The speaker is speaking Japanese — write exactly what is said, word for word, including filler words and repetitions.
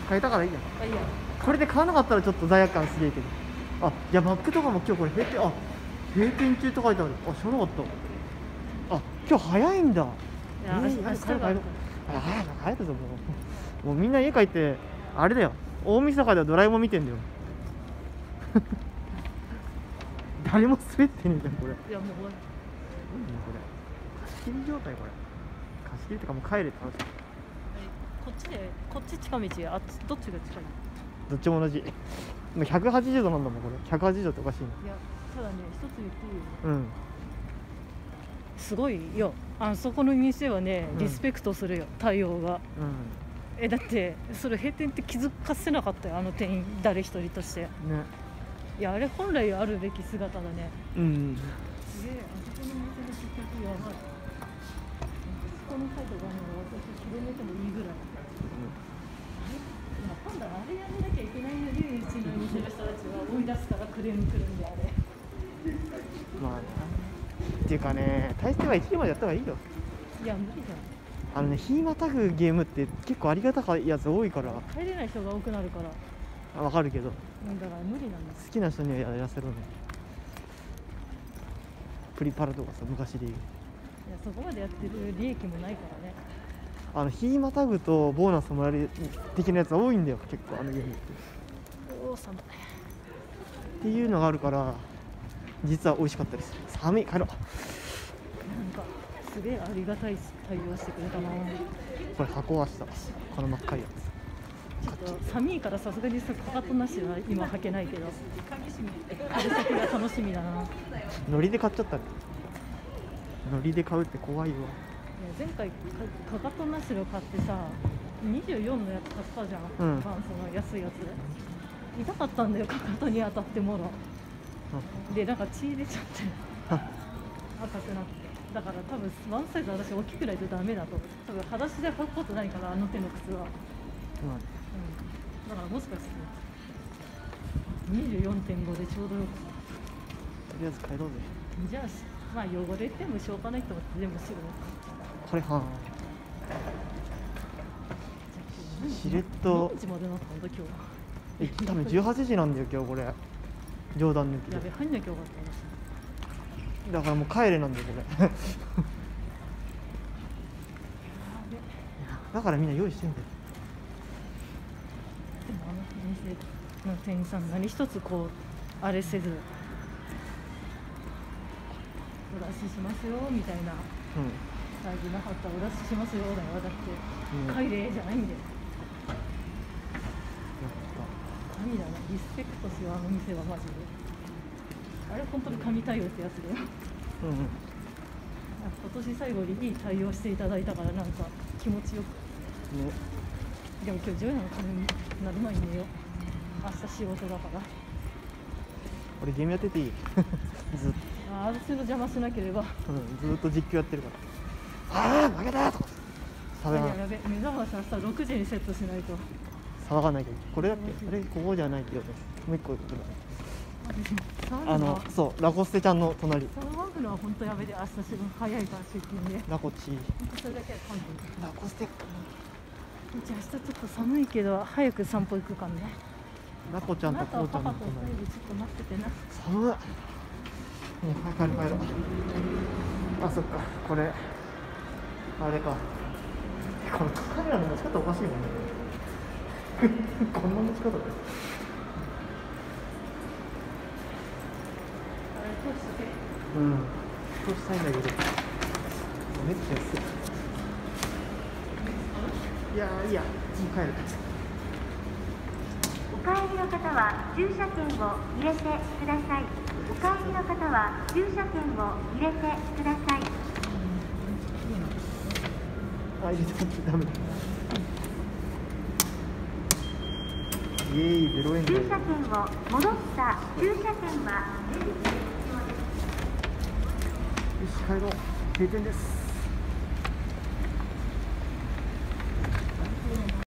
買えたからいいや。 あ、いいや。 これで買わなかったらちょっと罪悪感すげえけど。あ、いやマックとかも今日これ閉店、あ閉店中って書いてある。あ、知らなかった。あ、今日早いんだ。 いや、 えー、 明日があるから。 あ、早い早いぞもう。もうみんな家帰ってあれだよ。大晦日ではドラえもん見てんだよ。誰も滑ってねえじゃんこれ。 いやもう終わり。 何これ。貸し切り状態これ。貸し切りってかもう帰れって話。 こっちで、こっち近道、あっちどっちが近い？ どっちも同じ。もうひゃくはちじゅうどなんだもんこれ。ひゃくはちじゅうどっておかしいな。 いや、ただね、一つ言っていい？ うん。 すごいよ。あそこの店はね、 うんリスペクトするよ、対応が。 うん。 え、だってそれ閉店って気づかせなかったよ、あの店員誰一人として。 ね。 いや、あれ本来あるべき姿だね。 うん。 すげえ、あそこの店の接客やばい。そこのサイトがね、私広めてもいいぐらい。今今度あれやめなきゃいけないのに、うちの店の人たちは追い出すからクレーム来るんで、あれ。 まあね。っていうかね、大抵はいちじまでやった方がいいよ。 いや、無理じゃん。 あのね、日またぐゲームって結構ありがたいやつ多いから。 入れない人が多くなるから。 あ、わかるけど。 うんだから無理なんです。 好きな人にはやらせろね。プリパラとかさ、昔で言う。 いや、そこまでやってる利益もないからね。 あの日またぐとボーナスもらえる的なやつ多いんだよ結構あのゲームっておお、寒い。 っていうのがあるから実は美味しかったです。寒い、帰ろう。 なんかすげえありがたい対応してくれたな。 これ箱はしたこの真っ赤いやちょっと寒いからさすがにさかかとなしは今履けないけど、春先が楽しみだな。いや、 つノリで買っちゃったね。ノリで買うって怖いわ。 前回かかとなしの買ってさにじゅうよんのやつ買ったじゃん、 うんバンスの安いやつ。痛かったんだよ、かかとに当たってもろで、なんか血出ちゃって赤くなって。だから多分ワンサイズ私大きくないとダメだと。多分裸足で履くことないから、あの手の靴は。 うんうん、だからもしかしてにじゅうよんてんごでちょうどよく。 とりあえず帰ろうぜ。 じゃあまあ汚れてもしょうがないと思って全部白。 これはしれっと何時までなったんだ今日は。 え多分じゅうはちじなんだよ今日これ。冗談抜きでやべ、入んなきゃよかった私。 だからもう帰れなんだよこれだからみんな用意してんだよ。 でもあの店の店員さん何一つこうあれせず、お出ししますよみたいなうん感じなかった。お出ししますよだよ。だって、 うん帰れじゃないんだよ。 やっ神だな、リスペクトしようあの店はマジで。あれ本当に神対応ってやつだよ。 ぱうんうん今年最後にいい対応していただいたからなんか気持ちよく。 ね。 でも今日じゅうよんのためになる前に寝よう。明日仕事だから。 俺ゲームやってていいずっと、 あ、私の邪魔しなければ。 うん、ずっと実況やってるからああ負けたとかいや騒がやべ、目覚まし明日ろくじにセットしないと。 騒がないと。これだっけ、あれここじゃないけどね。もう一個これあのそうラコステちゃんの隣騒ぐのは本当やめて。明日仕事早いから出勤で。 ラコチ本当それだけは感じる。 ラコステうち明日ちょっと寒いけど早く散歩行くかもね。 ラコちゃんとあなたはコウちゃんのパパと二隣。 人でちょっと待っててな。 寒い。もう帰る帰ろう。あ、そっかこれあれか。このカメラの持ち方おかしいもんねこんな持ち方だよ。 あれ通してて。 うんそうしたいんだけどめっちゃ安い。いやーいいやもう帰る。 お帰りの方は駐車券を入れてください。お帰りの方は駐車券を入れてください。 あ、入れちゃってダメだ。イエーイゼロえんだよ。 駐車券を戻った駐車券はよし帰ろう。閉店です。